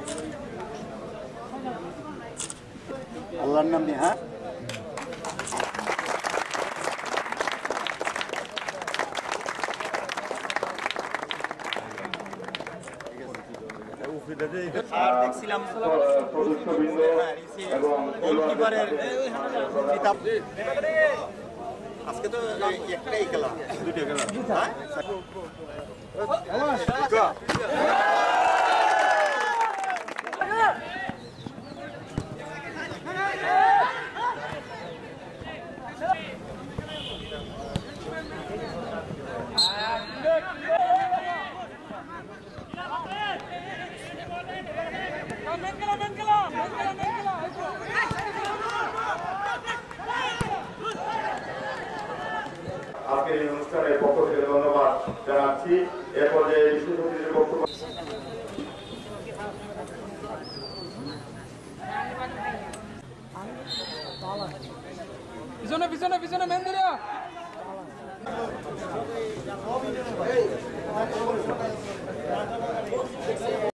আল্লাহর নাম নিয়ে হ্যাঁ দেখছিলাম আজকে তো একটাই খেলা দুটো খেলা আজকের এই অনুষ্ঠানের পক্ষ থেকে ধন্যবাদ জানাচ্ছি। এ পর্যায়ে বিশেষ অতিথির বক্তব্য পিছনে পিছনে পিছনে মেন দিলা